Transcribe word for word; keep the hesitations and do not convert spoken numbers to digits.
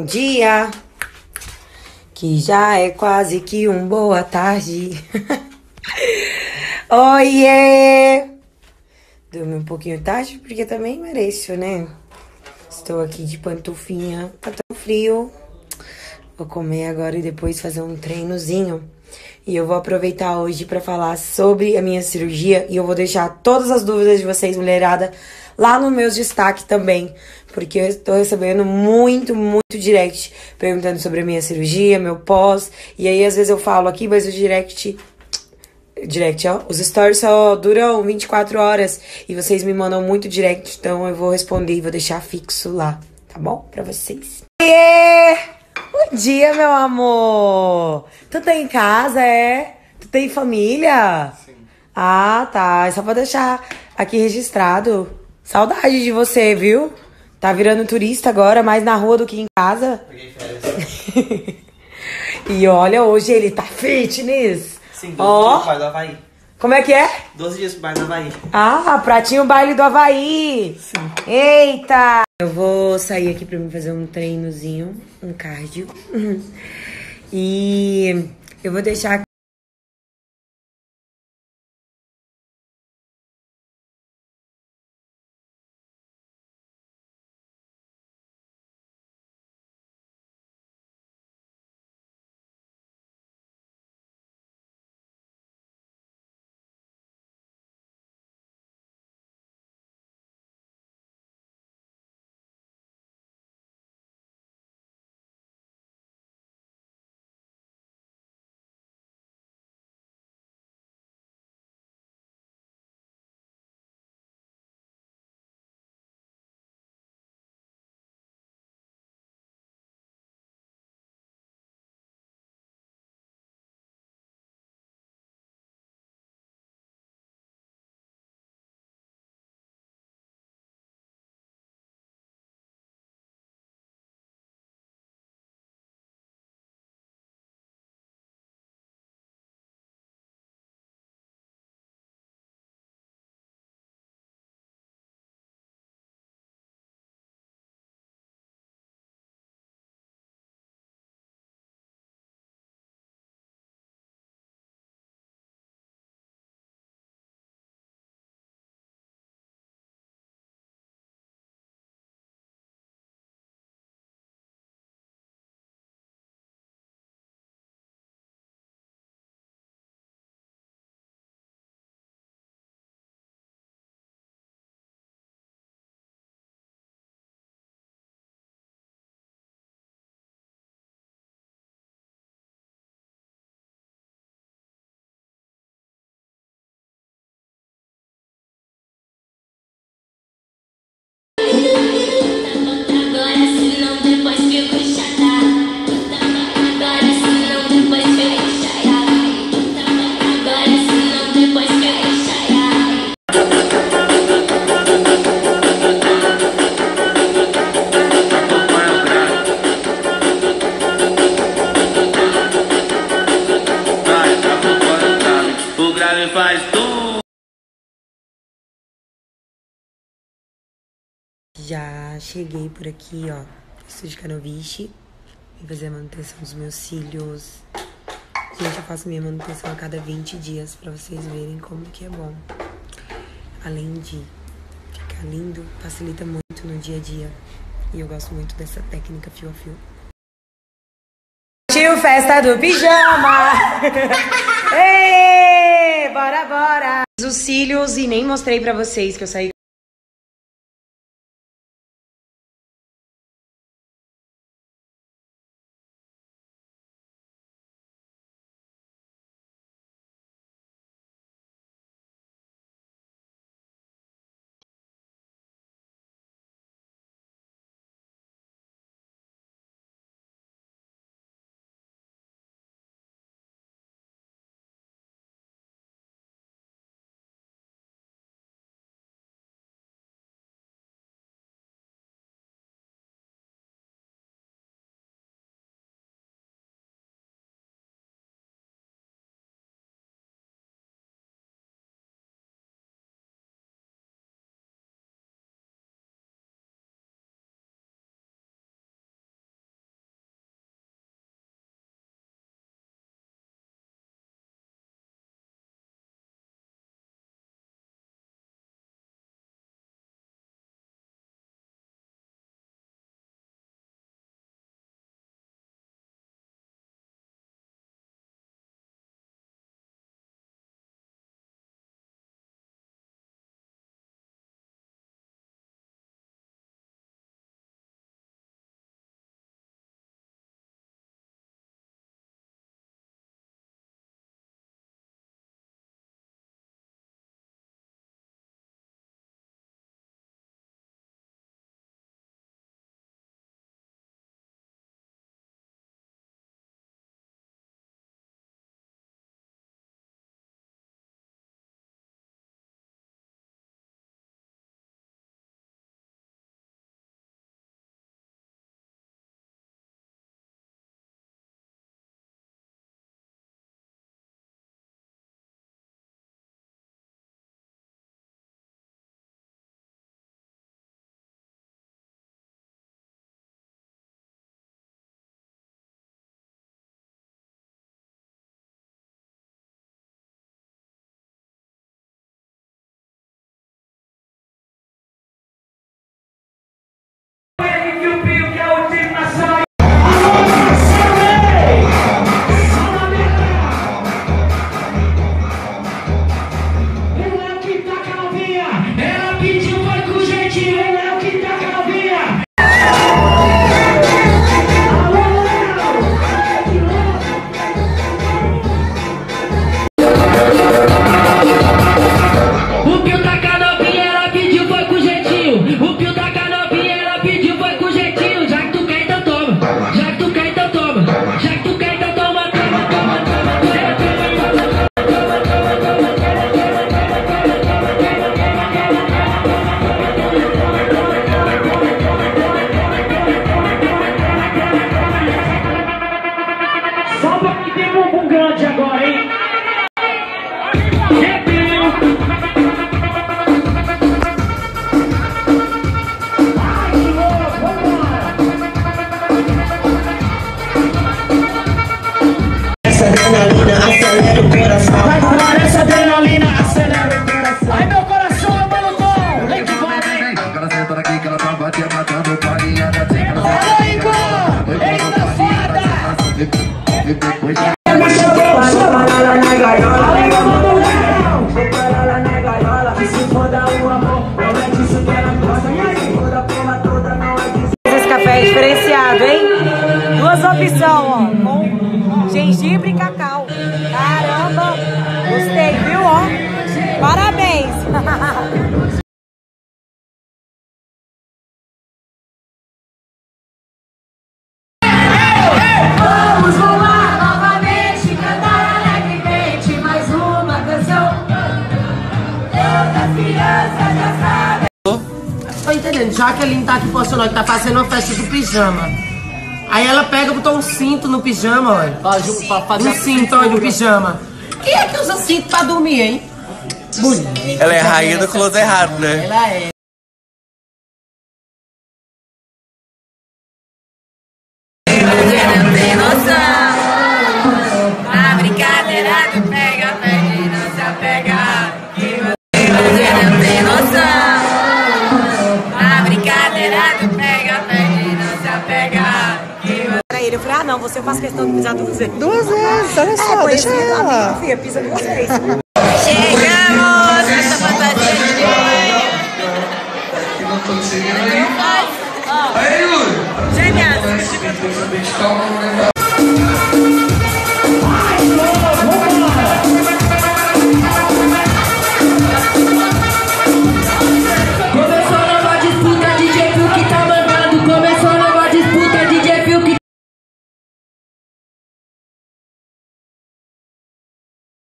dia, que já é quase que um boa tarde. Oiê! Dormi um pouquinho tarde, porque também mereço, né? Estou aqui de pantufinha, tá tão frio. Vou comer agora e depois fazer um treinozinho. E eu vou aproveitar hoje pra falar sobre a minha cirurgia. E eu vou deixar todas as dúvidas de vocês, mulherada, lá nos meus destaques também. Porque eu estou recebendo muito, muito direct perguntando sobre a minha cirurgia, meu pós. E aí, às vezes eu falo aqui, mas o direct... Direct, ó. Os stories só duram vinte e quatro horas. E vocês me mandam muito direct, então eu vou responder e vou deixar fixo lá, tá bom? Pra vocês. Yeah! Bom dia, meu amor! Tu tá em casa, é? Tu tem família? Sim. Ah, tá. É só pra deixar aqui registrado. Saudade de você, viu? Tá virando turista agora, mais na rua do que em casa. Peguei férias. E olha, hoje ele tá fitness. Sim, doze Ó. dias pro baile do Havaí. Como é que é? doze dias pro baile do Havaí. Ah, pratinho baile do Havaí. Sim. Eita! Eu vou sair aqui pra mim fazer um treinozinho, um cardio. E eu vou deixar O grave faz tu. Já cheguei por aqui, ó, Estúdio Canoviche. Vim fazer a manutenção dos meus cílios. Gente, eu faço minha manutenção a cada vinte dias pra vocês verem como que é bom. Além de ficar lindo, facilita muito no dia a dia. E eu gosto muito dessa técnica fio a fio. Tio Festa do Pijama! Ei, bora, bora! Os cílios e nem mostrei pra vocês que eu saí Tô entendendo, Jaqueline tá aqui postando que tá fazendo uma festa do pijama. Aí ela pega, botou um cinto no pijama, olha. Pra, pra fazer Um cinto, olha, no pijama. Quem é que usa cinto pra dormir, hein? Bonita. Ela é rainha do close errado, né? Ela é. Não tem noção. A brincadeira do pega, pega e não se apega. Você não tem noção. A brincadeira do pega, pega e não se apega. Pra ele, eu falei, ah não, você faz questão de pisar duas vezes. Duas vezes, olha só, É, deixa ela. Filha, pisa duas vezes. Chegamos nessa fantasia de mãe. Gêmeas.